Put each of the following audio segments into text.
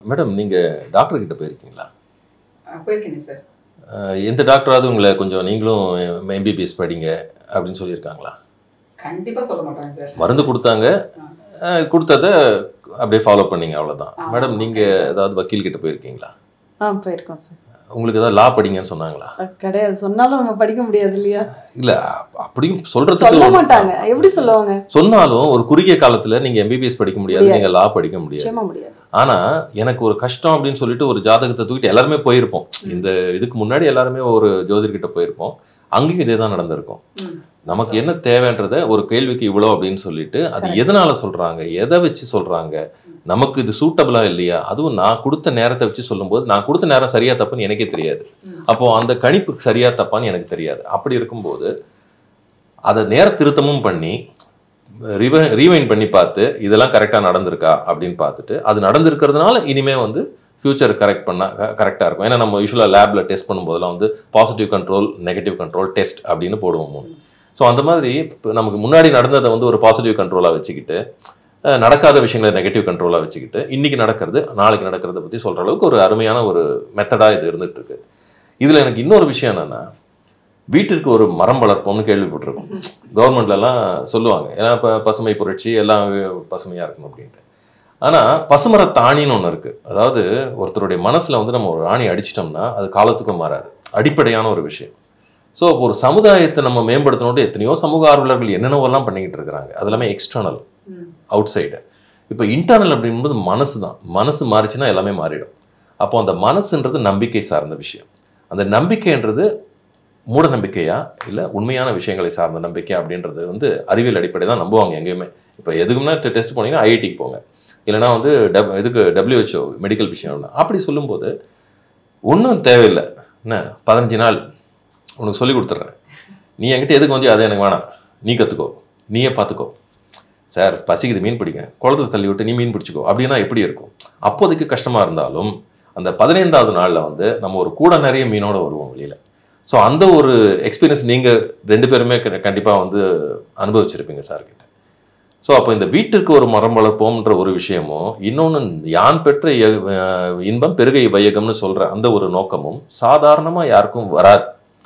Madam நீங்க doctor கிட்ட போயிருக்கீங்களா? போயிருக்கேன் சார். எந்த டாக்டராவது உங்களை கொஞ்சம் நீங்களும் எம்பிபிஎஸ் படிங்க அப்படின்னு சொல்லியிருக்காங்களா? கண்டிப்பா சொல்ல மாட்டாங்க சார். மருந்து கொடுத்தாங்க, கொடுத்ததை அப்படியே ஃபாலோ பண்ணீங்க, அவ்வளோதான். மேடம் நீங்க ஏதாவது வக்கீல் கிட்ட போயிருக்கீங்களா? போயிருக்கோம் சார். உங்களுக்கு ஏதாவது லா படிங்கன்னு சொன்னாங்களா? கிடையாது, சொன்னாலும் நம்ம படிக்க முடியாது இல்லையா? இல்ல அப்படியும் சொல்றதுக்கு சொல்ல மாட்டாங்க. எப்படி சொல்லுவாங்க? சொன்னாலும் ஒரு குறுகிய காலத்துல நீங்க எம்பிபிஎஸ் படிக்க முடியாது, நீங்க லா படிக்க முடியாது. ஆனா எனக்கு ஒரு கஷ்டம் அப்படின்னு சொல்லிட்டு ஒரு ஜாதகத்தை தூக்கிட்டு எல்லாருமே போயிருப்போம். இந்த இதுக்கு முன்னாடி எல்லாருமே ஒரு ஜோதிடர்கிட்ட போயிருப்போம். அங்கேயும் இதே தான் நடந்திருக்கும். நமக்கு என்ன தேவைன்றத ஒரு கேள்விக்கு இவ்வளோ அப்படின்னு சொல்லிட்டு அது எதனால சொல்றாங்க, எதை வச்சு சொல்றாங்க, நமக்கு இது சூட்டபிளா இல்லையா, அதுவும் நான் கொடுத்த நேரத்தை வச்சு சொல்லும்போது நான் கொடுத்த நேரம் சரியா தப்புன்னு எனக்கே தெரியாது. அப்போ அந்த கணிப்பு சரியா தப்பான்னு எனக்கு தெரியாது. அப்படி இருக்கும்போது அதை நேர திருத்தமும் பண்ணி ரீவைண்ட் பண்ணி பார்த்து இதெல்லாம் கரெக்டாக நடந்திருக்கா அப்படின்னு பார்த்துட்டு அது நடந்திருக்கிறதுனால இனிமே வந்து ஃபியூச்சர் கரெக்ட் பண்ணால் கரெக்டாக இருக்கும். ஏன்னா நம்ம யூஸ்வலாக லேபில் டெஸ்ட் பண்ணும்போதெல்லாம் வந்து positive control, negative control, test அப்படின்னு போடுவோம். ஸோ அந்த மாதிரி நமக்கு முன்னாடி நடந்ததை வந்து ஒரு பாசிட்டிவ் கண்ட்ரோலாக வச்சுக்கிட்டு, நடக்காத விஷயங்களை நெகட்டிவ் கண்ட்ரோலாக வச்சுக்கிட்டு, இன்னைக்கு நடக்கிறது நாளைக்கு நடக்கிறத பற்றி சொல்கிற அளவுக்கு ஒரு அருமையான ஒரு மெத்தடாக இது இருந்துகிட்டு இருக்கு. இதில் எனக்கு இன்னொரு விஷயம் என்னென்னா, வீட்டிற்கு ஒரு மரம் வளர்ப்போம்னு கேள்விப்பட்டிருக்கோம். கவர்மெண்ட்லலாம் சொல்லுவாங்க, ஏன்னா இப்போ பசுமை புரட்சி எல்லாம் பசுமையாக இருக்கணும் அப்படின்ட்டு. ஆனால் பசுமர தாணின்னு ஒன்று இருக்குது. அதாவது ஒருத்தருடைய மனசில் வந்து நம்ம ஒரு ஆணி அடிச்சிட்டோம்னா அது காலத்துக்கும் மாறாது. அடிப்படையான ஒரு விஷயம். ஸோ ஒரு சமுதாயத்தை நம்ம மேம்படுத்தணும்ட்டு எத்தனையோ சமூக ஆர்வலர்கள் என்னென்னவெல்லாம் பண்ணிக்கிட்டு இருக்கிறாங்க. அது எல்லாமே எக்ஸ்டர்னல், அவுட் சைடு. இப்போ இன்டர்னல் அப்படிங்கும்போது மனசு தான். மனசு மாறிச்சுன்னா எல்லாமே மாறிடும். அப்போ அந்த மனசுன்றது நம்பிக்கை சார்ந்த விஷயம். அந்த நம்பிக்கைன்றது மூட நம்பிக்கையா இல்லை உண்மையான விஷயங்களை சார்ந்த நம்பிக்கை அப்படின்றது வந்து அறிவியல் அடிப்படை தான் நம்புவாங்க எங்கேயுமே. இப்போ எதுக்குன்னா டெஸ்ட் போனீங்கன்னா ஐஐடிக்கு போங்க, இல்லைனா வந்து இதுக்கு WHO மெடிக்கல் விஷயம். அப்படி சொல்லும்போது ஒன்றும் தேவையில்லை, என்ன 15 நாள் உனக்கு சொல்லி கொடுத்துட்றேன், நீ என்கிட்ட எதுக்கு வந்து அதை எனக்கு வேணாம், நீ கற்றுக்கோ, நீயே பார்த்துக்கோ. சார் பசிக்குது மீன் பிடிங்க, குளத்துல தள்ளி விட்டு நீ மீன் பிடிச்சிக்கோ அப்படின்னா எப்படி இருக்கும்? அப்போதைக்கு கஷ்டமாக இருந்தாலும் அந்த 15வது நாளில் வந்து நம்ம ஒரு கூட நிறைய மீனோட வருவோம் வெளியில். ஸோ அந்த ஒரு எக்ஸ்பீரியன்ஸ் நீங்கள் 2 பேருமே கண்டிப்பாக வந்து அனுபவிச்சிருப்பீங்க சார்கிட்ட. ஸோ அப்போ இந்த வீட்டிற்கு ஒரு மரம் வளர்ப்போம்ன்ற ஒரு விஷயமும், இன்னொன்று யான் பெற்ற இன்பம் பெருகை வையகம்னு சொல்கிற அந்த ஒரு நோக்கமும் சாதாரணமாக யாருக்கும் வராது.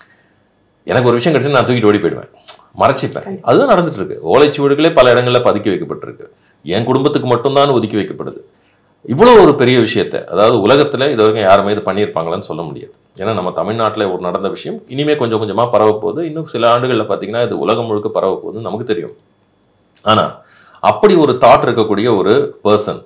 எனக்கு ஒரு விஷயம் கிடைச்சு நான் தூக்கிட்டு ஓடி போயிடுவேன், மறைச்சிப்பேன். அதுதான் நடந்துட்டு இருக்கு. ஓலைச்சுவடுகளே பல இடங்களில் பதுக்கி வைக்கப்பட்டிருக்கு. என் குடும்பத்துக்கு மட்டும்தான் ஒதுக்கி வைக்கப்படுது. இவ்வளோ ஒரு பெரிய விஷயத்தை, அதாவது உலகத்தில் இது வரைக்கும் யாருமே இது பண்ணியிருப்பாங்களான்னு சொல்ல முடியாது. ஏன்னா நம்ம தமிழ்நாட்டில் ஒரு நடந்த விஷயம் இனிமேல் கொஞ்சம் கொஞ்சமாக பரவ போகுது. இன்னும் சில ஆண்டுகளில் பார்த்தீங்கன்னா இது உலகம் முழுக்க பரவ போகுதுன்னு நமக்கு தெரியும். ஆனால் அப்படி ஒரு தாட் இருக்கக்கூடிய ஒரு பர்சன்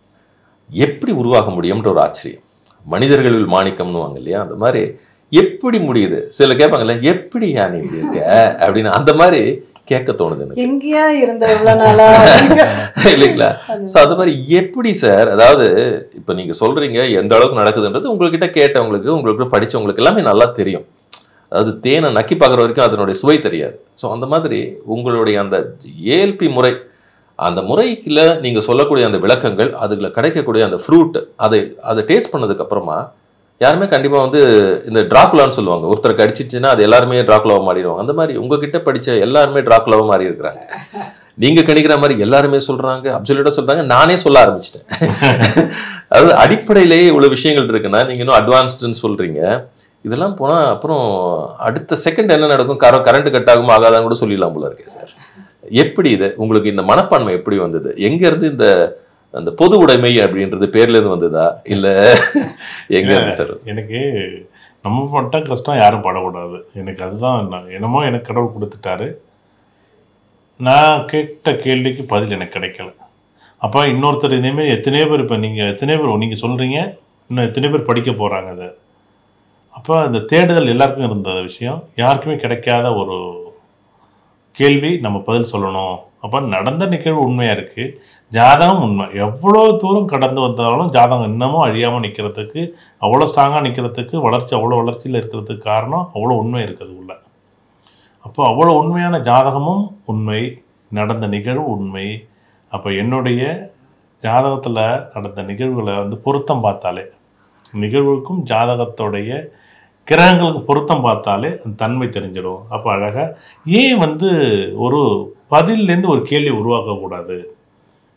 எப்படி உருவாக முடியும்ன்ற ஒரு ஆச்சரியம். மனிதர்களில் மாணிக்கம்னு வாங்க இல்லையா, அந்த மாதிரி எப்படி முடியுது? சில கேட்பாங்கல்ல, எப்படி நீ இப்படி இருக்க அப்படின்னு, அந்த மாதிரி கேட்க தோணுது எனக்கு. எங்கேயா இருந்த இவ்வளவு நாளா இல்லைங்களா? ஸோ அது மாதிரி எப்படி சார், அதாவது இப்போ நீங்க சொல்றீங்க எந்த அளவுக்கு நடக்குதுன்றது உங்ககிட்ட கேட்டவங்களுக்கு, உங்களுக்கு படிச்சவங்களுக்கு எல்லாமே நல்லா தெரியும். அதாவது தேனை நக்கி பார்க்குற வரைக்கும் அதனுடைய சுவை தெரியாது. ஸோ அந்த மாதிரி உங்களுடைய அந்த ஏஎல்பி முறை, அந்த முறைக்குள்ள நீங்க சொல்லக்கூடிய அந்த விளக்கங்கள், அதுல கிடைக்கக்கூடிய அந்த ஃப்ரூட், அதை டேஸ்ட் பண்ணதுக்கு அப்புறமா யாருமே கண்டிப்பா வந்து இந்த டிராகுலான்னு சொல்லுவாங்க, ஒருத்தருக்கு அடிச்சிச்சுன்னா அது எல்லாருமே டிராகுலாவை மாறிடுவாங்க. அந்த மாதிரி உங்ககிட்ட படிச்ச எல்லாருமே டிராகுலாவை மாறி இருக்கிறாங்க. நீங்க கணிக்கிற மாதிரி எல்லாருமே சொல்றாங்க, அப்சல்யூட்டா சொல்றாங்க, நானே சொல்ல ஆரம்பிச்சிட்டேன். அதாவது அடிப்படையிலேயே இவ்வளவு விஷயங்கள் இருக்குன்னா நீங்க இன்னும் அட்வான்ஸ்டுன்னு சொல்றீங்க. இதெல்லாம் போனா அப்புறம் அடுத்த செகண்ட் என்ன நடக்கும், கரண்ட் கட் ஆகும் ஆகாதான்னு கூட சொல்லிடலாம் போல இருக்கே சார். எப்படி இது உங்களுக்கு இந்த மனப்பான்மை எப்படி வந்தது? எங்க இருந்து இந்த அந்த பொது உடைமை அப்படின்றது பேர்ல இருந்து வந்ததா இல்ல எங்க இருந்து சார்? எனக்கு நம்ம பட்ட கஷ்டம் யாரும் படக்கூடாது, எனக்கு அதுதான் என்னமோ எனக்கு கடவுள் கொடுத்துட்டாரு. நான் கேட்ட கேள்விக்கு பதில் எனக்கு கிடைக்கல. அப்போ இன்னொருத்தர் இதேமாரி எத்தனையோ பேர், இப்போ நீங்கள் எத்தனையோ பேர் நீங்கள் சொல்கிறீங்க, இன்னும் எத்தனையோ பேர் படிக்க போகிறாங்க அதை. அப்போ அந்த தேடுதல் எல்லாருக்கும் இருந்த விஷயம், யாருக்குமே கிடைக்காத ஒரு கேள்வி, நம்ம பதில் சொல்லணும். அப்போ நடந்த நிகழ்வு உண்மையாக இருக்குது, ஜாதகம் உண்மை. எவ்வளோ தூரம் கடந்து வந்தாலும் ஜாதகம் இன்னமும் அழியாமல் நிற்கிறதுக்கு, அவ்வளோ ஸ்ட்ராங்காக நிற்கிறதுக்கு, அவ்வளோ வளர்ச்சியில் இருக்கிறதுக்கு காரணம் அவ்வளோ உண்மை இருக்குது உள்ள. அப்போ அவ்வளோ உண்மையான ஜாதகமும் உண்மை, நடந்த நிகழ்வு உண்மை. அப்போ என்னுடைய ஜாதகத்தில் நடந்த நிகழ்வுகளை வந்து பொருத்தம் பார்த்தாலே, நிகழ்வுக்கும் ஜாதகத்தோடைய கிரகங்களுக்கு பொருத்தம் பார்த்தாலே அந்த தன்மை தெரிஞ்சிடும். அப்போ அழகாக ஏன் வந்து ஒரு பதிலேருந்து ஒரு கேள்வி உருவாக்கக்கூடாது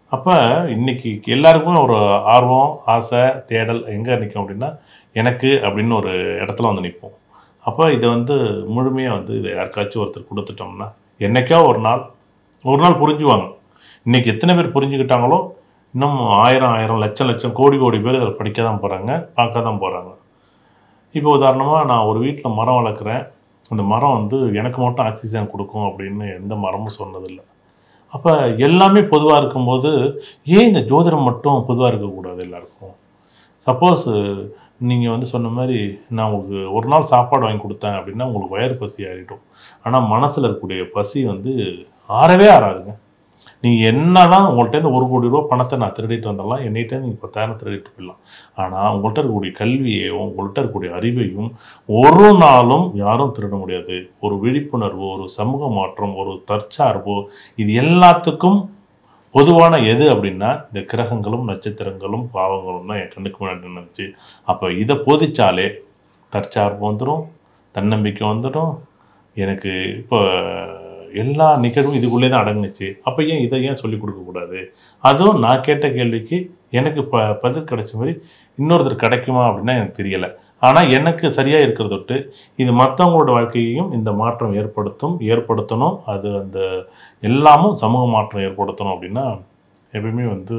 அப்போ இன்னைக்கு எல்லாருக்கும் ஒரு ஆர்வம், ஆசை, தேடல் எங்கே நிற்கும் அப்படின்னா எனக்கு அப்படின்னு ஒரு இடத்துல வந்து நிற்போம். அப்போ இதை வந்து முழுமையாக வந்து இதை யாருக்காச்சும் ஒருத்தர் கொடுத்துட்டோம்னா என்னைக்கோ ஒரு நாள் புரிஞ்சுவாங்க. இன்னைக்கு எத்தனை பேர் புரிஞ்சுக்கிட்டாங்களோ இன்னும் 1000 லட்சம் கோடி பேர் அதை படிக்க தான் போகிறாங்க, பார்க்க தான் போகிறாங்க. இப்போ உதாரணமாக நான் ஒரு வீட்டில் மரம் வளர்க்குறேன். அந்த மரம் வந்து எனக்கு மட்டும் ஆக்சிஜன் கொடுக்கும் அப்படின்னு எந்த மரமும் சொன்னதில்லை. அப்போ எல்லாமே பொதுவாக இருக்கும்போது ஏன் இந்த ஜோதிடம் மட்டும் பொதுவாக இருக்கக்கூடாது எல்லாருக்கும்? சப்போஸ் நீங்கள் வந்து சொன்ன மாதிரி நான் உங்களுக்கு ஒரு நாள் சாப்பாடு வாங்கி கொடுத்தேன் அப்படின்னா உங்களுக்கு வயிறு பசி ஆகிடும். ஆனால் மனசில் இருக்கக்கூடிய பசி வந்து ஆறவே ஆறாதுங்க. நீங்கள் என்ன தான் உங்கள்கிட்ட 1 கோடி ரூபா பணத்தை நான் திருடிட்டு வந்துடலாம், என்னைகிட்ட நீங்கள் 10,000 திருடிட்டு போயிடலாம். ஆனால் உங்கள்கிட்ட இருக்கக்கூடிய கல்வியையும் உங்கள்கிட்ட இருக்கக்கூடிய அறிவையும் ஒரு நாளும் யாரும் திருட முடியாது. ஒரு விழிப்புணர்வு, ஒரு சமூக மாற்றம், ஒரு தற்சார்பு, இது எல்லாத்துக்கும் பொதுவான எது அப்படின்னா இந்த கிரகங்களும் நட்சத்திரங்களும் பாவங்களும் தான் என் கண்ணுக்கு முன்னாடி நினைச்சு. அப்போ இதை போதிச்சாலே தற்சார்பு வந்துடும், தன்னம்பிக்கை வந்துடும். எனக்கு இப்போ எல்லா நிகழ்வும் இதுக்குள்ளே தான் அடங்குச்சு. அப்போ இதை ஏன் சொல்லிக் கொடுக்கக்கூடாது? அதுவும் நான் கேட்ட கேள்விக்கு எனக்கு பதில் கிடைச்ச மாதிரி இன்னொருத்தர் கிடைக்குமா அப்படின்னா எனக்கு தெரியலை. ஆனால் எனக்கு சரியாக இருக்கிறத விட்டு இது மற்றவங்களோட வாழ்க்கையையும் இந்த மாற்றம் ஏற்படுத்தணும். அது அந்த எல்லாமும் சமூக மாற்றம் ஏற்படுத்தணும் அப்படின்னா எப்பயுமே வந்து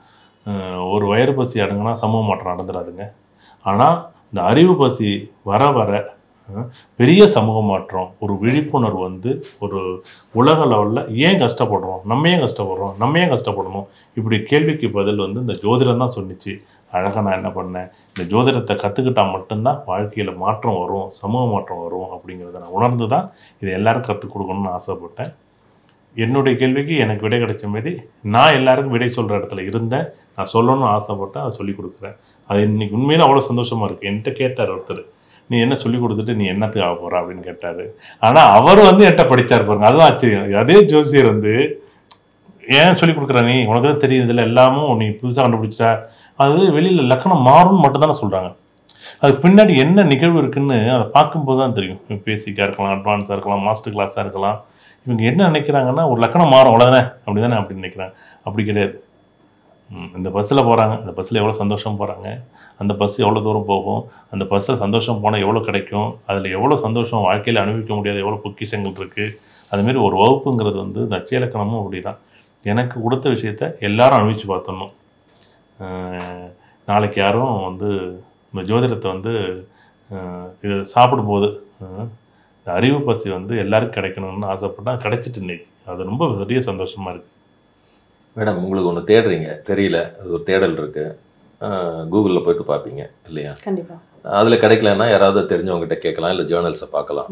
ஒரு வயிறு பசி அடங்குனா சமூக மாற்றம் நடந்துடாதுங்க. ஆனால் இந்த அறிவு பசி வர பெரிய சமூக மாற்றம், ஒரு விழிப்புணர்வு வந்து ஒரு உலக லெவலில் ஏன் கஷ்டப்படுறோம், நம்ம ஏன் கஷ்டப்படணும், இப்படி கேள்விக்கு பதில் வந்து இந்த ஜோதிடம் தான் சொன்னிச்சு. அழகாக நான் என்ன பண்ணேன், இந்த ஜோதிடத்தை கற்றுக்கிட்டால் மட்டும்தான் வாழ்க்கையில் மாற்றம் வரும், சமூக மாற்றம் வரும் அப்படிங்கிறத நான் உணர்ந்து தான் இதை எல்லாரும் கற்றுக் கொடுக்கணும்னு ஆசைப்பட்டேன். என்னுடைய கேள்விக்கு எனக்கு விடை கிடைச்ச மாதிரி நான் எல்லாருக்கும் விடை சொல்கிற இடத்துல இருந்தேன். நான் சொல்லணும்னு ஆசைப்பட்டேன், அதை சொல்லிக் கொடுக்குறேன். அது இன்னைக்கு உண்மையில அவ்வளோ சந்தோஷமாக இருக்குது. என்கிட்ட கேட்டார் ஒருத்தர், நீ என்ன சொல்லிக் கொடுத்துட்டு நீ என்னத்துக்கு ஆக போகிற அப்படின்னு கேட்டார். ஆனால் அவர் வந்து என்கிட்ட படித்தார் பாருங்க, அதுதான் ஆச்சரியம். அதே ஜோசியர் வந்து ஏன் சொல்லிக் கொடுக்குற, நீ உனக்கு தான் தெரியும் இதில் எல்லாமும் நீ புதுசாக கண்டுபிடிச்சா அது வெளியில் லக்கணம் மாறும்னு மட்டும் தானே சொல்கிறாங்க. அதுக்கு பின்னாடி என்ன நிகழ்வு இருக்குன்னு அதை பார்க்கும்போது தான் தெரியும். பேசிக்காக இருக்கலாம், அட்வான்ஸாக இருக்கலாம், மாஸ்டர் கிளாஸாக இருக்கலாம். இவங்க என்ன நினைக்கிறாங்கன்னா ஒரு லக்கணம் மாறும் அவ்வளோதானே அப்படி தானே அப்படின்னு நினைக்கிறாங்க. அப்படி கிடையாது. இந்த பஸ்ஸில் போகிறாங்க, அந்த பஸ்ஸில் எவ்வளோ சந்தோஷம் போகிறாங்க, அந்த பஸ் எவ்வளோ தூரம் போகும், அந்த பஸ்ஸில் சந்தோஷம் போனால் எவ்வளோ கிடைக்கும், அதில் எவ்வளோ சந்தோஷம் வாழ்க்கையில் அனுபவிக்க முடியாத எவ்வளோ பொக்கிஷங்கள் இருக்குது. அதுமாரி ஒரு வகுப்புங்கிறது வந்து நட்ச இலக்கணமும் அப்படி தான். எனக்கு கொடுத்த விஷயத்த எல்லாரும் அனுபவித்து பார்த்தணும். நாளைக்கு யாரும் வந்து இந்த ஜோதிடத்தை வந்து இது சாப்பிடும்போது இந்த அறிவு பசி வந்து எல்லாருக்கும் கிடைக்கணும்னு ஆசைப்பட்டால் கிடைச்சிட்டு இன்னைக்கு அது ரொம்ப பெரிய சந்தோஷமாக இருக்குது. மேடம், உங்களுக்கு ஒன்று தேடுறீங்க, தெரியல, அது ஒரு தேடல் இருக்குது, கூகுளில் போய்ட்டு பார்ப்பீங்க இல்லையா? கண்டிப்பாக. அதில் கிடைக்கலன்னா யாராவது தெரிஞ்சவங்ககிட்ட கேட்கலாம், இல்லை ஜேர்னல்ஸை பார்க்கலாம்.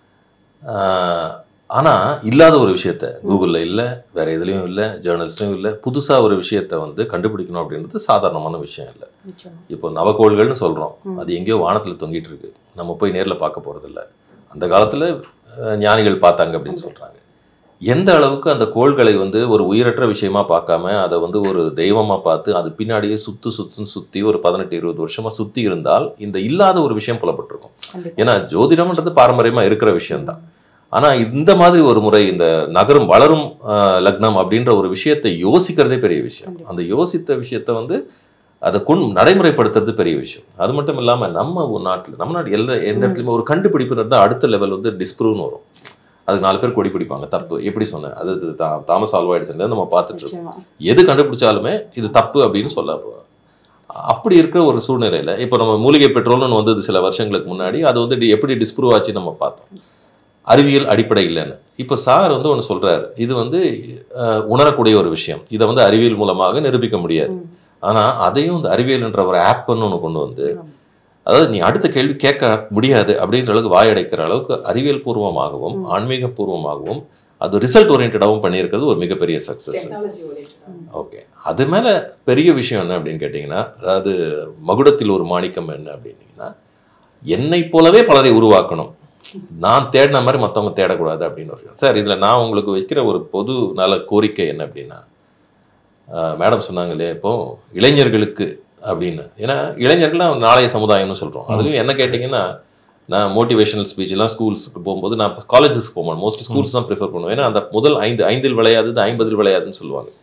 ஆனால் இல்லாத ஒரு விஷயத்த கூகுளில் இல்லை, வேறு எதுலேயும் இல்லை, ஜேர்னல்ஸ்லையும் இல்லை, புதுசாக ஒரு விஷயத்த வந்து கண்டுபிடிக்கணும் அப்படின்றது சாதாரணமான விஷயம் இல்லை. இப்போ நவக்கோள்கள்னு சொல்கிறோம், அது எங்கேயோ வானத்தில் தொங்கிட்டு இருக்கு, நம்ம போய் நேரில் பார்க்க போகிறதில்ல. அந்த காலத்தில் ஞானிகள் பார்த்தாங்க அப்படின்னு சொல்கிறாங்க. எந்த அளவுக்கு அந்த கோள்களை வந்து ஒரு உயிரற்ற விஷயமா பார்க்காம அதை வந்து ஒரு தெய்வமாக பார்த்து அது பின்னாடியே சுற்றி ஒரு 18-20 வருஷமாக சுற்றி இருந்தால் இந்த இல்லாத ஒரு விஷயம் புலப்பட்டிருக்கும். ஏன்னா ஜோதிடம்ன்றது பாரம்பரியமாக இருக்கிற விஷயம்தான். ஆனால் இந்த மாதிரி ஒரு முறை இந்த நகரும் வளரும் லக்னம் அப்படின்ற ஒரு விஷயத்தை யோசிக்கிறதே பெரிய விஷயம். அந்த யோசித்த விஷயத்த வந்து அதை நடைமுறைப்படுத்துறது பெரிய விஷயம். அது மட்டும் இல்லாமல் நம்ம நாட்டு எந்த இடத்துலையுமே ஒரு கண்டுபிடிப்பு இருந்தால் அடுத்த லெவல் வந்து டிஸ்ப்ரூவ்னு வரும். அதுக்கு 4 பேர் கொடி பிடிப்பாங்க. தப்பு எப்படி சொன்னேன், அது தாமஸ் ஆல்வா எடிசன் நம்ம பார்த்துட்டு இருக்கோம். எது கண்டுபிடிச்சாலுமே இது தப்பு அப்படின்னு சொல்ல. அப்படி இருக்கிற ஒரு சூழ்நிலையில் இப்போ நம்ம மூலிகை பெட்ரோல்னு வந்தது சில வருஷங்களுக்கு முன்னாடி, அது வந்து எப்படி டிஸ்ப்ரூவ் ஆச்சு நம்ம பார்த்தோம். அறிவியல் அடிப்படை இல்லைன்னு. இப்போ சார் வந்து ஒன்று சொல்கிறாரு, இது வந்து உணரக்கூடிய ஒரு விஷயம், இதை வந்து அறிவியல் மூலமாக நிரூபிக்க முடியாது. ஆனால் அதையும் இந்த அறிவியல்ன்ற ஒரு ஆப்னு ஒன்று கொண்டு வந்து, அதாவது நீ அடுத்த கேள்வி கேட்க முடியாது அப்படின்ற அளவுக்கு வாயடைக்கிற அளவுக்கு அறிவியல் பூர்வமாகவும் ஆன்மீக பூர்வமாகவும் அது ரிசல்ட் ஓரியன்டாகவும் பண்ணியிருக்கிறது ஒரு மிகப்பெரிய சக்ஸஸ். ஓகே, அது மேலே பெரிய விஷயம் என்ன அப்படின்னு கேட்டிங்கன்னா, அதாவது மகுடத்தில் ஒரு மாணிக்கம் என்ன அப்படின்னீங்கன்னா, என்னை போலவே பலரை உருவாக்கணும், நான் தேடின மாதிரி மற்றவங்க தேடக்கூடாது அப்படின்னு ஒரு விஷயம். சார், இதில் நான் உங்களுக்கு வைக்கிற ஒரு பொது நல கோரிக்கை என்ன அப்படின்னா, மேடம் சொன்னாங்க இல்லையா இப்போ இளைஞர்களுக்கு அப்படின்னு. ஏன்னா இளைஞர்கள்லாம் நாளைய சமுதாயம்னு சொல்கிறோம். அதுலேயும் என்ன கேட்டிங்கன்னா, நான் மோட்டிவேஷனல் ஸ்பீச் எல்லாம் ஸ்கூல்ஸுக்கு போகும்போது நான் காலேஜஸ்க்கு போக மாட்டேன், மோஸ்ட்லி ஸ்கூல்ஸ் தான் ப்ரிஃபர் பண்ணுவேன். ஏன்னா அந்த முதல் 5 விளையாதது 50 விளையாதுன்னு சொல்லுவாங்க.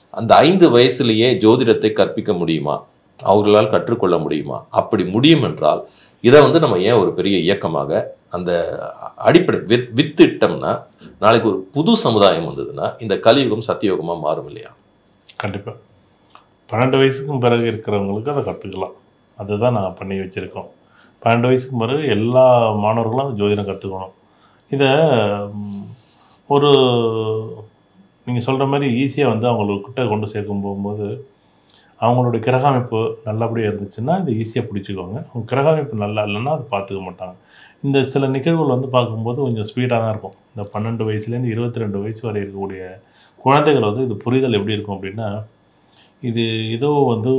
அந்த 5 வயசுலேயே ஜோதிடத்தை கற்பிக்க முடியுமா, அவர்களால் கற்றுக்கொள்ள முடியுமா? அப்படி முடியும் என்றால் இதை வந்து நம்ம ஏன் ஒரு பெரிய இயக்கமாக அந்த அடிப்படை வித்திட்டம்னா நாளைக்கு ஒரு புது சமுதாயம் வந்ததுன்னா இந்த கலியுகம் சத்தியுகமாக மாறும் இல்லையா? கண்டிப்பாக 12 வயசுக்கும் பிறகு இருக்கிறவங்களுக்கு அதை கற்றுக்கலாம். அதுதான் நான் பண்ணி வச்சுருக்கோம். 12 வயசுக்கு பிறகு எல்லா மாணவர்களும் அந்த ஜோதிடம் கற்றுக்கணும். இதை ஒரு நீங்கள் சொல்கிற மாதிரி ஈஸியாக வந்து அவங்கக்கிட்ட கொண்டு சேர்க்கும் போகும்போது அவங்களுடைய கிரகமைப்பு நல்லபடியாக இருந்துச்சுன்னா இதை ஈஸியாக பிடிச்சிக்குவாங்க. அவங்க கிரகமைப்பு நல்லா இல்லைன்னா அதை பார்த்துக்க மாட்டாங்க. இந்த சில நிகழ்வுகள் வந்து பார்க்கும்போது கொஞ்சம் ஸ்பீடாக தான் இருக்கும். இந்த 12 வயசுலேருந்து 22 வயசு வரை இருக்கக்கூடிய குழந்தைகள் வந்து இது புரிதல் எப்படி இருக்கும் அப்படின்னா, இது ஏதோ வந்து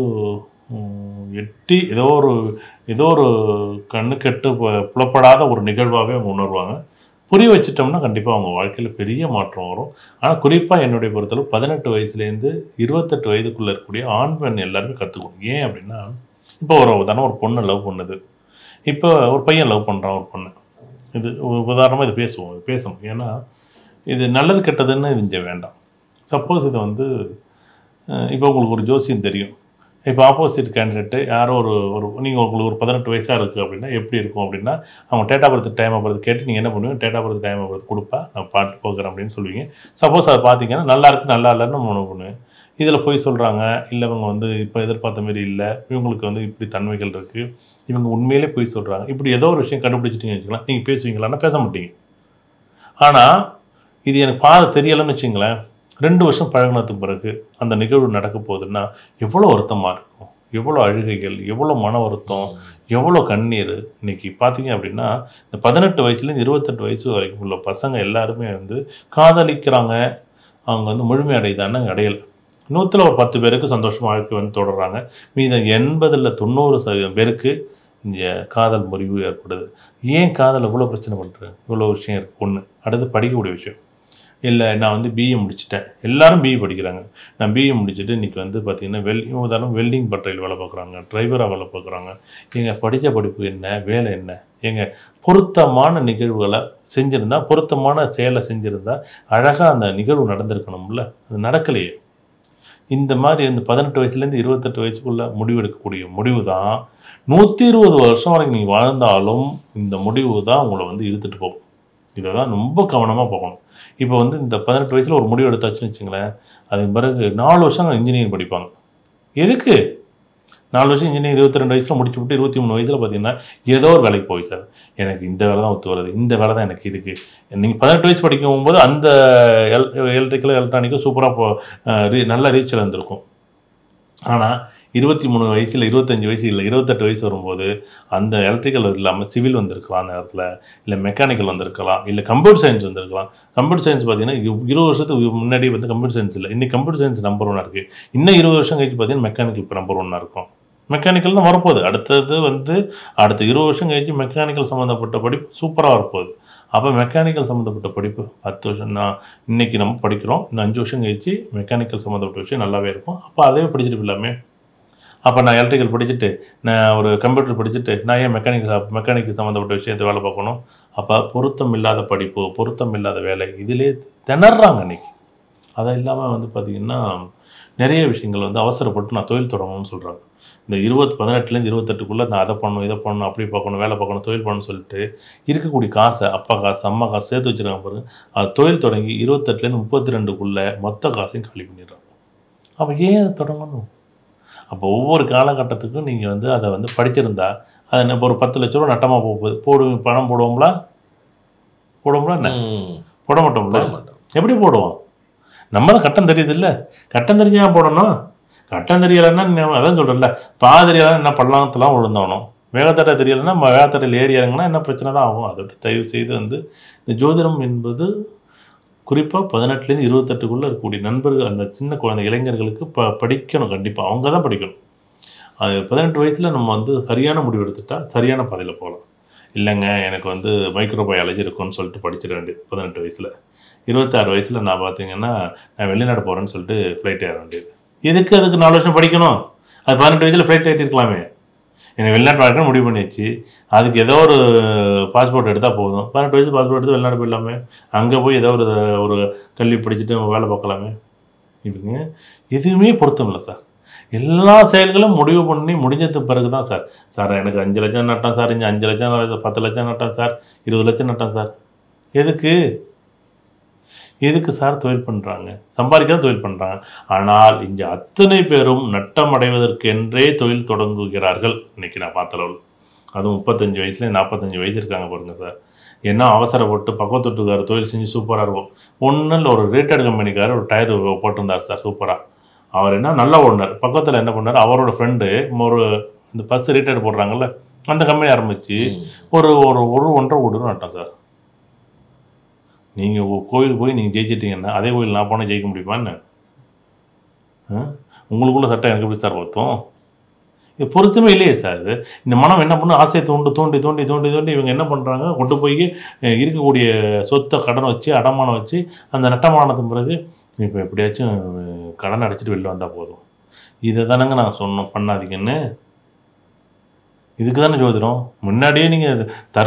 எட்டி ஏதோ ஒரு கண்ணு கெட்டு புலப்படாத ஒரு நிகழ்வாகவே அவங்க உணர்வாங்க. புரிய வச்சுட்டோம்னா கண்டிப்பாக அவங்க வாழ்க்கையில் பெரிய மாற்றம் வரும். ஆனால் குறிப்பாக என்னுடைய பொறுத்தளவு 18 வயசுலேருந்து 28 வயதுக்குள்ளே இருக்கக்கூடிய ஆண் பெண் எல்லாருமே கற்றுக்கணும். ஏன் அப்படின்னா, இப்போ ஒரு பொண்ணு லவ் பண்ணுது, இப்போ ஒரு பையன் லவ் பண்ணுறான் ஒரு பொண்ணு. இது உதாரணமாக இது பேசணும். ஏன்னா இது நல்லது கெட்டதுன்னு இங்கே வேண்டாம். சப்போஸ் இது வந்து இப்போ உங்களுக்கு ஒரு ஜோசியம் தெரியும். இப்போ ஆப்போசிட் கேண்டிடேட்டு யாரோ நீங்கள் உங்களுக்கு ஒரு 18 வயசாக இருக்குது அப்படின்னா எப்படி இருக்கும் அப்படின்னா, அவங்க date of birth time of birth கேட்டு நீங்கள் என்ன பண்ணுவீங்க, date of birth time of birth கொடுப்பா நான் பாட்டு போகிறேன் அப்படின்னு சொல்லுவீங்க. சப்போஸ் அதை பார்த்தீங்கன்னா நல்லா இருக்குது நல்லா இல்லைன்னு நம்ம பண்ணுவேன். இதில் போய் சொல்கிறாங்க, இல்லை இவங்க வந்து இப்போ எதிர்பார்த்த மாதிரி இல்லை, இவங்களுக்கு வந்து இப்படி தன்மைகள் இருக்குது, இவங்க உண்மையிலே போய் சொல்கிறாங்க, இப்படி ஏதோ ஒரு விஷயம் கண்டுபிடிச்சிட்டிங்கன்னு வச்சுக்கலாம். நீங்கள் பேசுவீங்களான்னா பேச மாட்டீங்க. ஆனால் இது எனக்கு தெரியலைன்னு வச்சுங்களேன், 2 வருஷம் பழகினதுக்கு பிறகு அந்த நிகழ்வு நடக்க போகுதுன்னா எவ்வளோ வருத்தமாக இருக்கும், எவ்வளோ அழுகைகள், எவ்வளோ மன வருத்தம், எவ்வளோ கண்ணீர். இன்னைக்கு பார்த்தீங்க அப்படின்னா இந்த 18 வயசுலேருந்து 28 வயசு வரைக்கும் உள்ள பசங்க எல்லாருமே வந்து காதலிக்கிறாங்க. அவங்க வந்து முழுமை அடைதான்னு அடையலை. 100ல் ஒரு 10 பேருக்கு சந்தோஷமாக வாழ்க்கை வந்து தொடர்றாங்க. மீது 80ல் 90% பேருக்கு இங்கே காதல் முறிவு ஏற்படுது. ஏன் காதல் இவ்வளோ பிரச்சனை பண்ணுறது? இவ்வளோ விஷயம் இருக்குது. ஒன்று. அடுத்து படிக்கக்கூடிய விஷயம். இல்லை நான் வந்து பிஏ முடிச்சிட்டேன், எல்லாரும் பிஏ படிக்கிறாங்க, நான் பிஏ முடிச்சுட்டு இன்றைக்கி வந்து பார்த்திங்கன்னா உதாரணம் வெல்டிங் பட்டறையில் வேலை பார்க்குறாங்க, டிரைவராக வேலை பார்க்குறாங்க. எங்கள் படித்த படிப்பு என்ன, வேலை என்ன, எங்கள் பொருத்தமான நிகழ்வுகளை செஞ்சுருந்தா, பொருத்தமான செயலை செஞ்சுருந்தா அழகாக அந்த நிகழ்வு நடந்திருக்கணும்ல, அது நடக்கலையே. இந்த மாதிரி இந்த 18 வயசுலேருந்து 28 வயசுக்குள்ளே முடிவெடுக்கக்கூடிய முடிவு தான் 120 வருஷம் வரைக்கும் நீங்கள் வாழ்ந்தாலும் இந்த முடிவு தான் உங்களை வந்து இழுத்துட்டு போகும். இதை தான் ரொம்ப கவனமாக போகணும். இப்போ வந்து இந்த 18 வயசில் ஒரு முடிவு எடுத்தாச்சுன்னு வச்சுங்களேன், அதுக்கு பிறகு 4 வருஷம் இன்ஜினியரிங் படிப்பாங்க. எதுக்கு 4 வருஷம் இன்ஜினியரிங் 22 வயசில் முடிச்சு விட்டு 23 வயசில் பார்த்தீங்கன்னா ஏதோ ஒரு வேலைக்கு போய் சார், எனக்கு இந்த வேலை தான் ஒத்து வருது, இந்த வேலை தான் எனக்கு இருக்குது. நீங்கள் 18 வயசு படிக்கும் போகும்போது அந்த எலக்ட்ரிக்கல் எலக்ட்ரானிக்கும் சூப்பராக நல்ல ரீச்சில் இருந்திருக்கும். ஆனால் 23 வயசில் 25 வயசு இல்லை 28 வயசு வரும்போது அந்த எலக்ட்ரிக்கல் இல்லாமல் சிவில் வந்திருக்கலாம், அந்த நேரத்தில் இல்லை மெக்கானிக்கல் வந்திருக்கலாம், இல்லை கம்ப்யூட்டர் சயின்ஸ் வந்திருக்கலாம். கம்ப்யூட்டர் சயின்ஸ் பார்த்தீங்கன்னா 20 வருஷத்துக்கு முன்னாடி வந்து கம்ப்யூட்டர் சயின்ஸ் இல்லை, இன்னைக்கு கம்ப்யூட்டர் சயின்ஸ் நம்பர் 1 இருக்குது. இன்னும் 20 வருஷம் கழிச்சு பார்த்தீங்கன்னா மெக்கானிக்கல் இப்போ நம்பர் 1 இருக்கும். மெக்கானிக்கல் தான் வரப்போகுது. அடுத்தது வந்து அடுத்த 20 வருஷம் கழிச்சு மெக்கானிக்கல் சம்மந்தப்பட்ட படிப்பு சூப்பராக வரப்போகுது. அப்போ மெக்கானிக்கல் சம்மந்தப்பட்ட படிப்பு 10 வருஷம் இன்னைக்கு நம்ம படிக்கிறோம், இன்னும் 5 வருஷம் கழிச்சு மெக்கானிக்கல் சம்மந்தப்பட்ட விஷயம் நல்லாவே இருக்கும். அப்போ அதே படிச்சுட்டு இல்லாமல் அப்போ நான் எலக்ட்ரிக்கல் படிச்சுட்டு நான் ஒரு கம்ப்யூட்டர் படிச்சுட்டு நான் ஏன் மெக்கானிக்கல் சம்மந்தப்பட்ட விஷயத்தை வேலை பார்க்கணும்? அப்போ பொருத்தம் இல்லாத படிப்பு, பொருத்தம் இல்லாத வேலை, இதிலே திணறாங்க அன்றைக்கி. அதை இல்லாமல் வந்து பார்த்திங்கன்னா நிறைய விஷயங்கள் வந்து அவசரப்பட்டு நான் தொழில் தொடங்கணும்னு சொல்கிறாங்க. இந்த 18லேருந்து 28க்குள்ளே நான் அதை பண்ணணும், இதை பண்ணணும், அப்படி பார்க்கணும், வேலை பார்க்கணும், தொழில் பண்ணணும்னு சொல்லிட்டு இருக்கக்கூடிய காசை அப்பா காசு அம்மா காசு சேர்த்து வச்சுருக்காங்க பாருங்க. அது தொழில் தொடங்கி 28லேருந்து 32க்குள்ளே மொத்த காசையும் காலி பண்ணிடுறாங்க. அப்போ ஏன் அதை தொடங்கணும்? அப்போ ஒவ்வொரு காலகட்டத்துக்கும் நீங்கள் வந்து அதை வந்து படிச்சிருந்தா அது என்ன ஒரு 10 லட்ச ரூபா நட்டமாக போகுது. பணம் போடுவோம்ங்களா என்ன போட மாட்டோம்ல? எப்படி போடுவோம்? நம்ம தான் கட்டம் தெரியுது இல்லை, கட்டம் தெரிஞ்சா போடணும். கட்டம் தெரியலைன்னா அதான் சொல்கிறேன்ல, பாதிரியால் என்ன பள்ளத்தெல்லாம் விழுந்தோணும், வேகத்தட்டை தெரியலைன்னா நம்ம வேகத்தட்டையில் ஏறி இறங்கினா என்ன பிரச்சனை தான் ஆகும். அதோட தயவு செய்து வந்து இந்த ஜோதிடம் என்பது குறிப்பாக 18லேருந்து 28க்குள்ளே இருக்கக்கூடிய நண்பர்கள், அந்த சின்ன குழந்தை இளைஞர்களுக்கு படிக்கணும். கண்டிப்பாக அவங்க தான் படிக்கணும். அது 18 வயசில் நம்ம வந்து சரியான முடிவு எடுத்துட்டால் சரியான பாதையில் போகலாம். இல்லைங்க எனக்கு வந்து மைக்ரோபயாலஜி இருக்குன்னு சொல்லிட்டு படிச்சிட வேண்டியது 18 வயசில். 26 வயசில் நான் பார்த்தீங்கன்னா நான் வெளிநாடு போகிறேன்னு சொல்லிட்டு ஃப்ளைட் ஏற வேண்டியது. அதுக்கு 4 வருஷம் படிக்கணும். அது 18 வயசில் ஃப்ளைட் ஏற்றி இருக்கலாமே. எனக்கு வெளிநாட்டு வாழ்க்கை முடிவு பண்ணிடுச்சு, அதுக்கு ஏதோ ஒரு பாஸ்போர்ட் எடுத்தால் போதும். 18 வயசு பாஸ்போர்ட் எடுத்து வெளிநாடு போயிடலாமே, அங்கே போய் ஏதோ ஒரு கல்வி படிச்சுட்டு வேலை பார்க்கலாமே. இவங்க எதுவுமே பொருத்தம் இல்லை சார். எல்லா செயல்களும் முடிவு பண்ணி முடிஞ்சது பிறகு தான் சார், சார் எனக்கு 5 லட்சம் நட்டேன் சார், இங்கே 5 லட்சம் 10 லட்சம் நட்டேன் சார், 20 லட்சம் நட்டேன் சார். எதுக்கு சார் தொழில் பண்ணுறாங்க? சம்பாதிக்க தொழில் பண்ணுறாங்க. ஆனால் இங்கே அத்தனை பேரும் நட்டம் அடைவதற்கென்றே தொழில் தொடங்குகிறார்கள் இன்னைக்கு நான் பார்த்த அளவில். அதுவும் 35 வயசுல 45 வயசு இருக்காங்க பாருங்க சார். என்ன அவசரப்பட்டு பக்கத்துட்டுக்கார் தொழில் செஞ்சு சூப்பராக இருக்கும். ஒன்றும் இல்லை, ஒரு ரேட்டட் கம்பெனிக்கார் ஒரு டயர் போட்டிருந்தார் சார் சூப்பராக. அவர் என்ன நல்ல ஓனர், பக்கத்தில் என்ன பண்ணார், அவரோட ஃப்ரெண்டு ஒரு இந்த பஸ் ரேட்டட் போடுறாங்கல்ல அந்த கம்பெனி ஆரம்பிச்சு ஒரு 1.5 கோடி ரூபா நட்டோம் சார். நீங்கள் கோயில் போய் நீங்கள் ஜெயிச்சிட்டீங்கன்னா அதே கோயில் நான் போனால் ஜெயிக்க முடியுமான்னு? உங்களுக்குள்ள சட்டம் எனக்கு எப்படி சார் பொருத்தம்? இது பொருத்தமே இல்லையே சார். இது இந்த மனம் என்ன பண்ணு, ஆசையை தோண்டி இவங்க என்ன பண்ணுறாங்க, கொண்டு போய் இருக்கக்கூடிய சொத்தை கடன் வச்சு அடமானம் வச்சு அந்த நட்டமானத்தின் பிறகு இப்போ எப்படியாச்சும் கடன் அடைச்சிட்டு வெளில வந்தால் போதும். இதை தானங்க நாங்கள் சொன்னோம் பண்ணாதீங்கன்னு. இதுக்கு தானே ஜோதிடம். முன்னாடியே நீங்கள்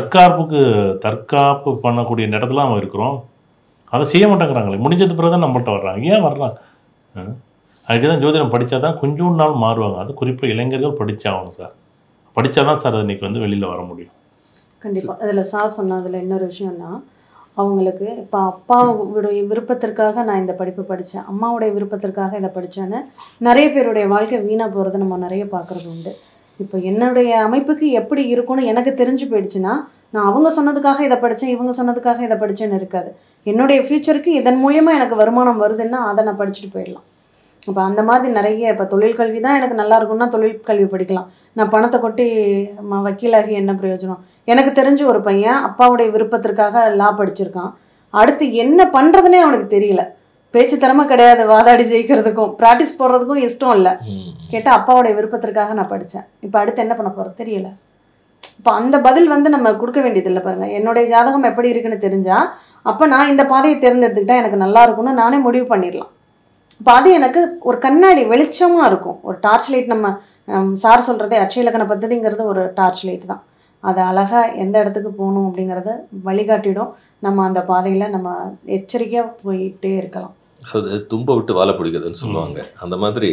தற்காப்பு பண்ணக்கூடிய இடத்துல நம்ம இருக்கிறோம். அதை செய்ய மாட்டேங்கிறாங்களே. முடிஞ்சது பிறகு தான் நம்மள்கிட்ட வர்றாங்க. ஏன் வர்றாங்க? அதுக்கு தான் ஜோதிடம் படித்தா தான் கொஞ்சம் நாள் மாறுவாங்க. அது குறிப்பாக இளைஞர்கள் படித்தாகணும் சார். படித்தா தான் சார் இன்னைக்கு வந்து வெளியில் வர முடியும். கண்டிப்பாக. அதில் சார் சொன்னதில் இன்னொரு விஷயம்னா, அவங்களுக்கு இப்போ அப்பாவுடைய விருப்பத்திற்காக நான் இந்த படிப்பு படித்தேன், அம்மாவுடைய விருப்பத்திற்காக இதை படித்தேன்னு நிறைய பேருடைய வாழ்க்கை வீணாக போகிறத நம்ம நிறைய பார்க்குறது உண்டு. இப்போ என்னுடைய அமைப்புக்கு எப்படி இருக்கும்னு எனக்கு தெரிஞ்சு போயிடுச்சுன்னா, நான் அவங்க சொன்னதுக்காக இதை படித்தேன், இவங்க சொன்னதுக்காக இதை படித்தேன்னு இருக்காது. என்னுடைய ஃப்யூச்சருக்கு இதன் மூலியமாக எனக்கு வருமானம் வருதுன்னா அதை நான் படிச்சுட்டு போயிடலாம். இப்போ அந்த மாதிரி நிறைய, இப்போ தொழிற்கல்வி தான் எனக்கு நல்லா இருக்கும்னா தொழிற்கல்வி படிக்கலாம். நான் பணத்தை கொட்டி வக்கீலாகி என்ன பிரயோஜனம்? எனக்கு தெரிஞ்ச ஒரு பையன் அப்பாவுடைய விருப்பத்திற்காக லா படிச்சிருக்கான். அடுத்து என்ன பண்ணுறதுனே அவனுக்கு தெரியல. பேச்சு திறமை கிடையாது, வாதாடி ஜெயிக்கிறதுக்கும் ப்ராக்டிஸ் போடுறதுக்கும் இஷ்டம் இல்லை. கேட்டால் அப்பாவுடைய விருப்பத்திற்காக நான் படித்தேன், இப்போ அடுத்து என்ன பண்ண போகிறது தெரியல. இப்போ அந்த பதில் வந்து நம்ம கொடுக்க வேண்டியதில்லை பாருங்கள். என்னுடைய ஜாதகம் எப்படி இருக்குன்னு தெரிஞ்சால் அப்போ நான் இந்த பாதையை தேர்ந்தெடுத்துக்கிட்டால் எனக்கு நல்லா இருக்கும்னு நானே முடிவு பண்ணிடலாம். இப்போ அது எனக்கு ஒரு கண்ணாடி வெளிச்சமாக இருக்கும். ஒரு டார்ச் லைட், நம்ம சார் சொல்கிறதே அட்சய இலக்கண பദ്ധதிங்கிறது ஒரு டார்ச் லைட் தான். அது அழகாக எந்த இடத்துக்கு போகணும் அப்படிங்கிறத வழிகாட்டிடும். நம்ம அந்த பாதையில் நம்ம எச்சரிக்கையாக போயிட்டே இருக்கலாம். அது தும்ப விட்டு வாழை பிடிக்குதுன்னு சொல்லுவாங்க. அந்த மாதிரி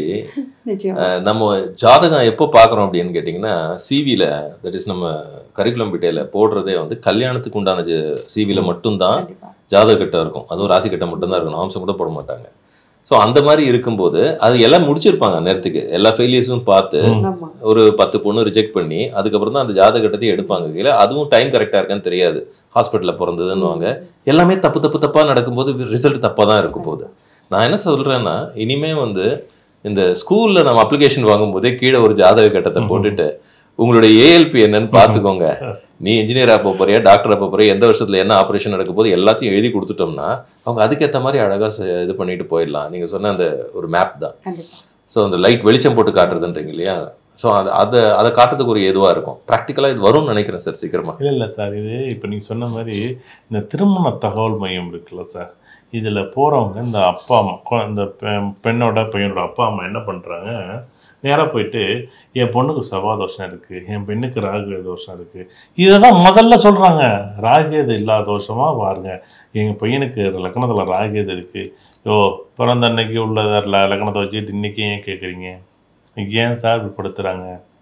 நம்ம ஜாதகம் எப்போ பார்க்குறோம் அப்படின்னு கேட்டிங்கன்னா, சிவியில், தட் இஸ் நம்ம கரிக்குலம் பிட்டேல போடுறதே வந்து கல்யாணத்துக்கு உண்டான சிவியில் மட்டும்தான் ஜாதக கட்டம் இருக்கும். அதுவும் ராசி கட்டம் மட்டும்தான் இருக்கணும், அம்சம் கூட போட மாட்டாங்க. ஸோ அந்த மாதிரி இருக்கும்போது அது எல்லாம் முடிச்சிருப்பாங்க நேரத்துக்கு, எல்லா ஃபெயிலியர்ஸும் பார்த்து ஒரு 10 பொண்ணு ரிஜெக்ட் பண்ணி அதுக்கப்புறம் தான் அந்த ஜாதக கட்டத்தை எடுப்பாங்க. இல்லை அதுவும் டைம் கரெக்டாக இருக்கான்னு தெரியாது, ஹாஸ்பிட்டலில் பிறந்ததுன்னுவாங்க. எல்லாமே தப்பாக நடக்கும்போது ரிசல்ட் தப்பாக தான் இருக்கும் போது. நான் என்ன சொல்கிறேன்னா, இனிமே வந்து இந்த ஸ்கூலில் நம்ம அப்ளிகேஷன் வாங்கும்போதே கீழே ஒரு ஜாதக கட்டத்தை போட்டுட்டு உங்களுடைய ஏஎல்பி என்னன்னு பார்த்துக்கோங்க, நீ இன்ஜினியராக போக போறியா, டாக்டராக போக போறியா, எந்த வருஷத்தில் என்ன ஆப்ரேஷன் நடக்க போது எல்லாத்தையும் எழுதி கொடுத்துட்டோம்னா அவங்க அதுக்கேற்ற மாதிரி அழகாக இது பண்ணிட்டு போயிடலாம். நீங்கள் சொன்ன அந்த ஒரு மேப் தான். ஸோ அந்த லைட் வெளிச்சம் போட்டு காட்டுறதுன்றீங்க இல்லையா? ஸோ அதை காட்டுறதுக்கு ஒரு எதுவாக இருக்கும். ப்ராக்டிக்கலாக இது வரும்னு நினைக்கிறேன் சார் சீக்கிரமாக. இல்லை சார், இது இப்போ நீங்கள் சொன்ன மாதிரி இந்த திருமண தகவல் மையம் இருக்குல்ல சார், இதில் போகிறவங்க இந்த அப்பா அம்மா, இந்த பெண்ணோட பையனோட அப்பா அம்மா என்ன பண்ணுறாங்க, நேராக போயிட்டு என் பொண்ணுக்கு செவ்வாய் தோஷம் இருக்குது, என் பெண்ணுக்கு ராகு தோஷம் இருக்குது, இதை தான் முதல்ல சொல்கிறாங்க. ராகேது இல்லாத தோஷமாக பாருங்க, எங்கள் பையனுக்கு லக்னத்தில் ராகேது இருக்குது, பிறந்த அன்னைக்கு உள்ள லக்னத்தை வச்சுக்கிட்டு இன்றைக்கி ஏன் கேட்குறீங்க, ஏன் சார் இப்படி படுத்துகிறாங்க?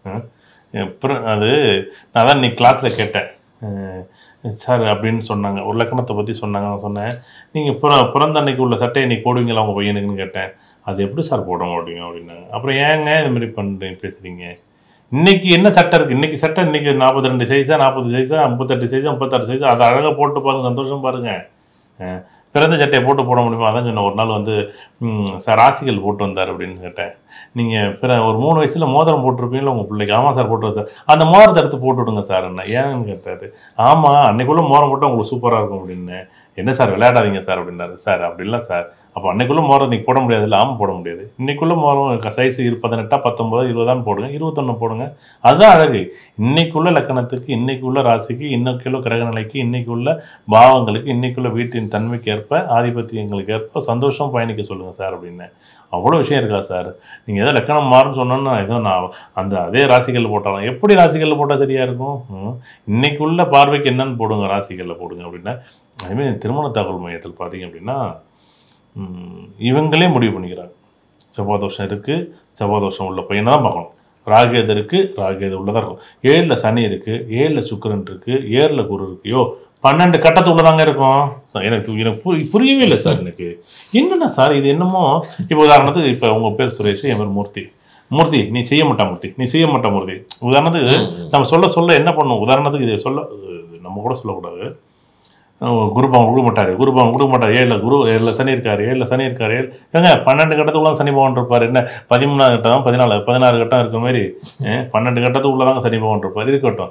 அது நான் தான் இன்னைக்கு கிளாஸில் கேட்டேன் சார் அப்படின்னு சொன்னாங்க, ஒரு லக்கணத்தை பற்றி சொன்னாங்க. நான் சொன்னேன், நீங்கள் பிறந்த அன்னைக்கு உள்ள சட்டையை இன்னைக்கு போடுவீங்களா உங்கள் பையனுக்குன்னு கேட்டேன். அது எப்படி சார் போட முடியும் அப்படின்னாங்க. அப்புறம் ஏங்க இது மாதிரி பண்ணுறீங்க பேசுகிறீங்க, இன்னைக்கு என்ன சட்டை இருக்குது, இன்னைக்கு சட்டை இன்னைக்கு 42 சைஸா 40 சைஸா 58 சைஸா 36 சைஸா, அதை அழகாக போட்டு பாருங்க, சந்தோஷம் பாருங்கள். பிறந்த சட்டையை போட முடியுமா? அதான் சொன்னேன். ஒரு நாள் வந்து சார் ராசிகள் போட்டு வந்தார் அப்படின்னு கேட்டேன். நீங்கள் ஒரு 3 வயசில் மோதிரம் போட்டிருப்பீங்களா உங்கள் பிள்ளைக்கு? ஆமாம் சார் போட்டு சார். அந்த மோதிரத்தை எடுத்து போட்டு விடுங்க சார். என்ன ஏன்னு கேட்டார். ஆமாம் அன்னைக்குள்ளே மோதிரம் போட்டால் உங்களுக்கு சூப்பராக இருக்கும் அப்படின்னு. என்ன சார் விளையாடாதீங்க சார் அப்படின்னாரு. சார் அப்படி இல்லை சார், அப்போ அன்னைக்குள்ளே மோதிரம் இன்றைக்கி போட முடியாது இல்லை? ஆமாம் போட முடியாது. இன்னைக்குள்ளே மோதிரம் சைஸ் 18 19 20 போடுங்க, 21 போடுங்க, அதுதான் அழகு. இன்னைக்குள்ள லக்கணத்துக்கு, இன்னைக்குள்ள ராசிக்கு, இன்னைக்குள்ள கிரக நிலைக்கு, இன்னைக்குள்ள பாவங்களுக்கு, இன்னைக்குள்ள வீட்டின் தன்மைக்கு ஏற்ப, ஆதிபத்தியங்களுக்கு ஏற்ப சந்தோஷம் பயணிக்க சொல்லுங்கள் சார் அப்படின்னு. அவ்வளோ விஷயம் இருக்கா சார்? நீங்கள் ஏதோ லக்கணம் மாறுன்னு சொன்னோன்னா ஏதோ நான் அதே ராசிகளில் போட்டாலும் எப்படி ராசிகளில் போட்டால் சரியாக இருக்கும்? இன்னைக்குள்ள பார்வைக்கு என்னன்னு போடுங்க, ராசிகளில் போடுங்க அப்படின்னா. அதுமாதிரி திருமண தகவல் மையத்தில் பார்த்தீங்க அப்படின்னா இவங்களே முடிவு பண்ணிக்கிறாங்க. செவ்வாய் தோஷம் இருக்குது, செவ்வாய் தோஷம் உள்ள பையனை தான் பார்க்கணும். ராகேது இருக்குது, ராகேது உள்ளதாக இருக்கும். 7ல் சனி இருக்குது, 7ல் சுக்கிரன் இருக்குது, 7ல் குரு இருக்குயோ 12 கட்டத்து உள்ளதாங்க இருக்கும். எனக்கு புரியவே இல்லை சார். எனக்கு என்னென்ன சார் இது என்னமோ. இப்போ உதாரணத்துக்கு இப்போ உங்கள் பேர் சுரேஷ், என் பேர் மூர்த்தி. மூர்த்தி நீ செய்ய மாட்டா மூர்த்தி, நீ செய்ய மாட்டா மூர்த்தி. உதாரணத்துக்கு நம்ம சொல்ல என்ன பண்ணுவோம். உதாரணத்துக்கு இதை நம்ம கூட சொல்லக்கூடாது. குருபாவன் கொடுக்க மாட்டார், குருபாவன் கொடுக்க மாட்டார். 7ல் சனி இருக்காரு, 7ல் சனி இருக்காரு. ஏங்க 12 கட்டத்துக்குள்ள சனி பகவான் இருப்பார். என்ன 13 கட்டம் 16 கட்டம் இருக்கிற மாதிரி 12 கட்டத்துக்குள்ளதாங்க சனி பகவான் இருப்பார். இருக்கட்டும்.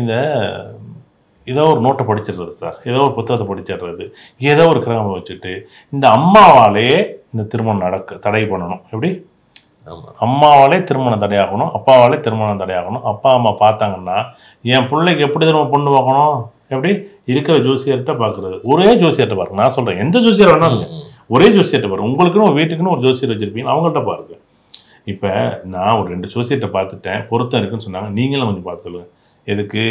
ஏதோ ஒரு நோட்டை படிச்சிடுறது சார், ஏதோ ஒரு புத்தகத்தை படிச்சிடுறது, ஏதோ ஒரு கிரகமை வச்சுட்டு இந்த அம்மாவாலே இந்த திருமணம் தடை பண்ணணும். எப்படி அம்மாவாலே திருமணம் தடையாகணும், அப்பாவாலே திருமணம் தடையாகணும். அப்பா அம்மா பார்த்தாங்கன்னா என் பிள்ளைக்கு எப்படி திருமணம் பொண்ணு பார்க்கணும். எப்படி இருக்கிற ஜோசியர்கிட்ட பார்க்குறது. ஒரே ஜோசியர்கிட்ட பாருங்க. நான் சொல்கிறேன், எந்த ஜோசியர் வேணாலும் ஒரே ஜோசியர்கிட்ட பாருங்க. உங்களுக்குன்னு வீட்டுக்குன்னு ஒரு ஜோசியர் வச்சுருப்பீங்க, அவங்கள்ட்ட பாருங்க. இப்போ நான் ஒரு 2 ஜோசியர்கிட்ட பார்த்துட்டேன், பொருத்தம் இருக்குன்னு சொன்னாங்க. நீங்களும் கொஞ்சம் பார்த்துருங்க. எதுக்கு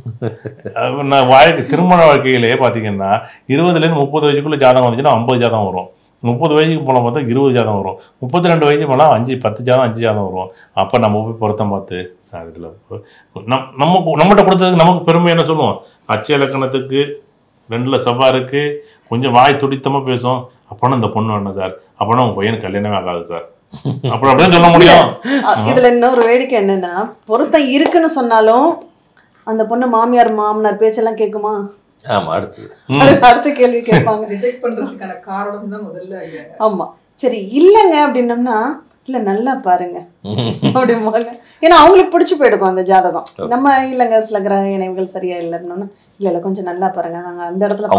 நான் திருமண வாழ்க்கையிலேயே பார்த்தீங்கன்னா 20லேருந்து 30 வயசுக்குள்ளே ஜாதகம் வந்துச்சுன்னா 50 ஜாதகம் வரும். 30 வயசுக்கு போல பார்த்தா 20 ஜாதகம் வரும். 32 வயசுக்கு போனால் 10 ஜாதகம் வரும். அப்போ நம்ம போய் பொருத்தம் பார்த்து சார் இதில் நம்மகிட்ட கொடுத்ததுக்கு நமக்கு பெருமை என்ன சொல்லுவோம். அச்சய இலக்கணத்துக்கு 2ல் செவ்வாய் இருக்கு, கொஞ்சம் வாய் துடித்தமாக பேசும். அப்போனா இந்த பொண்ணு வேணும் சார், அப்போனா உங்கள் பையனுக்கு கல்யாணமே ஆகாது சார், அப்புறம் அப்படின்னு சொல்ல முடியும். இதுல இன்னொரு வேடிக்கை என்னன்னா, பொருத்தம் இருக்குன்னு சொன்னாலும் அந்த பொண்ணு மாமியார் மாமனார் பேச்செல்லாம் கேட்குமா? ஆமா, அடுத்த கேள்வி கேட்பாங்க. ரிஜெக்ட் பண்றதுக்கான காரணம் தான் முதல்ல. ஆமா, சரி இல்லைங்க அப்படின்னம்னா இல்ல நல்லா பாருங்க அப்படிம்பாங்க. ஏன்னா அவங்களுக்கு பிடிச்சி போயிடுக்கும் அந்த ஜாதகம். நம்ம இல்லைங்க சில கிரக இணைவுகள் சரியா இல்லைன்னு இல்ல கொஞ்சம் நல்லா பாருங்க, நாங்க அந்த இடத்துல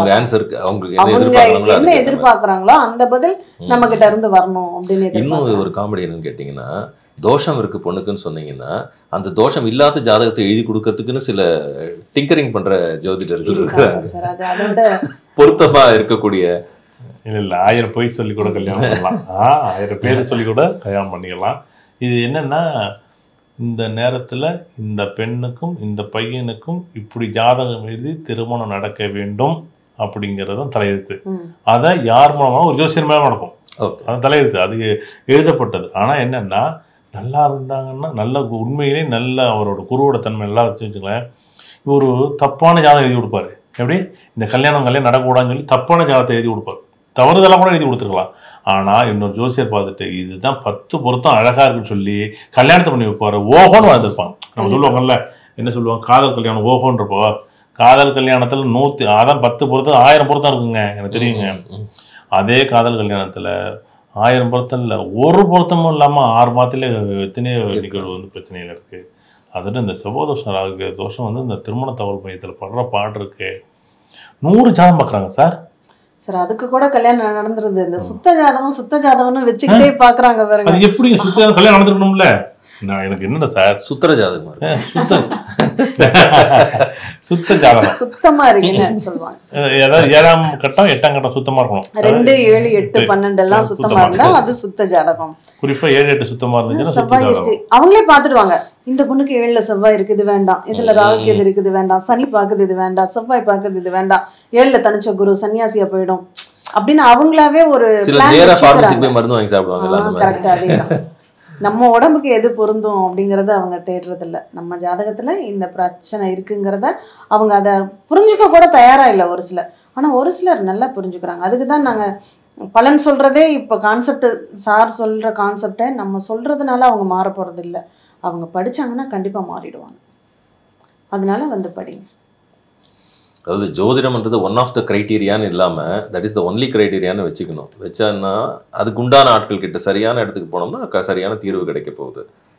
அவங்க என்ன எதிர்பார்க்கறாங்களோ அந்த பதில் நம்ம கிட்ட இருந்து வரணும் அப்படின்னு. இன்னும் ஒரு காமெடி என்னன்னு கேட்டீங்கன்னா, தோஷம் இருக்கு பொண்ணுக்குன்னு சொன்னீங்கன்னா அந்த தோஷம் இல்லாத ஜாதகத்தை எழுதி கொடுக்கறதுக்குன்னு சில டிங்கரிங் பண்ற ஜோதிடர்கள் இருக்காங்க. பொருத்தமா இருக்கக்கூடிய இல்லை 1000 பொய் சொல்லி கூட கல்யாணம் பண்ணலாம், 1000 பேர் சொல்லி கூட கல்யாணம் பண்ணிக்கலாம். இது என்னன்னா, இந்த நேரத்தில் இந்த பெண்ணுக்கும் இந்த பையனுக்கும் இப்படி ஜாதகம் எழுதி திருமணம் நடக்க வேண்டும் அப்படிங்கிறதும் தலையெழுத்து. அதை யார் மூலமாக ஒரு ஜோசியர் மேலே நடக்கும், அது தலையெழுத்து, அது எழுதப்பட்டது. ஆனால் என்னன்னா, நல்லா இருந்தாங்கன்னா நல்ல உண்மையிலே நல்ல அவரோட குருவோட தன்மை நல்லா வச்சுங்களேன். ஒரு தப்பான ஜாதகம் எழுதி கொடுப்பாரு. எப்படி இந்த கல்யாணம் நடக்கூடாதுன்னு சொல்லி தப்பான ஜாதகத்தை எழுதி கொடுப்பாரு. தவறுதெல்லாம் கூட எழுதி கொடுத்துருக்கலாம். ஆனால் இன்னொரு ஜோசியர் பார்த்துட்டு இதுதான் 10 பொருத்தம் அழகா இருக்குன்னு சொல்லி கல்யாணத்தை பண்ணி வைப்பாரு. ஓஹோன்னு வாழ்ந்துருப்பாங்க. நம்ம சொல்லுவாங்கல்ல, என்ன சொல்லுவாங்க, காதல் கல்யாணம் ஓஹோன்றப்போ, காதல் கல்யாணத்தில் 10 பொருத்தம் 1000 பொருத்தம் இருக்குங்க, எனக்கு தெரியுங்க. அதே காதல் கல்யாணத்தில் 1000 பொருத்தம் இல்லை, ஒரு பொருத்தமும் இல்லாமல் 6 மாதத்துல எத்தனையோ நிகழ்வு பிரச்சனைகள் இருக்கு. அதில் இந்த செவ்வாதோஷம் ராகு தோஷம் இந்த திருமண தகவல் மையத்தில் படுற பாடு இருக்கு. 100 ஜாதகம் பார்க்குறாங்க சார். அதுக்கு கூட கல்யாணம் நடந்துருது. இந்த சுத்த ஜாதகம்னு வச்சுக்கிட்டே பாக்குறாங்க பாருங்க. அது எப்படி சுத்த ஜாதகம் கல்யாணம் நடந்துருக்கணும்ல? நான் எனக்கு என்னடா சார் சுத்தர ஜாதகம் சுத்த ஜாதகம் சுத்தமா இருக்குன்னு சொல்லுவாங்க. ஏதாவது 7ஆம் கட்டம் 8ஆம் கட்டம் சுத்தமா இருக்கணும். 2, 7, 8, 12 எல்லாம் சுத்தமா இருந்தா அது சுத்த ஜாதகம். குறிப்பா 7, 8 சுத்தமா இருந்துச்சுன்னா செவ்வாய் இருக்கு, அவங்களே பாத்துடுவாங்க. இந்த பொண்ணுக்கு 7ல செவ்வாய் இருக்குது, இது வேண்டாம். இதுல ராகு எது இருக்குது, வேண்டாம். சனி பாக்குது, இது வேண்டாம். செவ்வாய் பாக்குது, இது வேண்டாம். 7ல தனிச்ச குரு சன்னியாசியா போயிடும் அப்படின்னு அவங்களாவே ஒரு கரெக்டா. அதேதான், நம்ம உடம்புக்கு எது பொருந்தும் அப்படிங்கறத அவங்க தேடுறது இல்லை. நம்ம ஜாதகத்துல இந்த பிரச்சனை இருக்குங்கிறத அவங்க அதை புரிஞ்சுக்க கூட தயாரா இல்லை ஒரு சிலர். ஆனா ஒரு சிலர் நல்லா புரிஞ்சுக்கிறாங்க. அதுக்குதான் நாங்க பலன் சொல்றதே. இப்ப கான்செப்ட் சார் சொல்ற கான்செப்டை நம்ம சொல்றதுனால அவங்க மாற போறது இல்லை. அவங்க படிச்சாங்கன்னா கண்டிப்பா மாறிடுவாங்க. அதனால படிங்க. அதாவது ஜோதிடம்ன்றது ஒன் ஆஃப் த கிரைட்டீரியான்னு இல்லாமல் தட் இஸ் த ஒன்லி கிரைட்டீரியான்னு வச்சுக்கணும். வச்சான்னா அதுக்கு உண்டான ஆட்கள் கிட்ட சரியான இடத்துக்கு போனோம்னா சரியான தீர்வு கிடைக்க போகுது.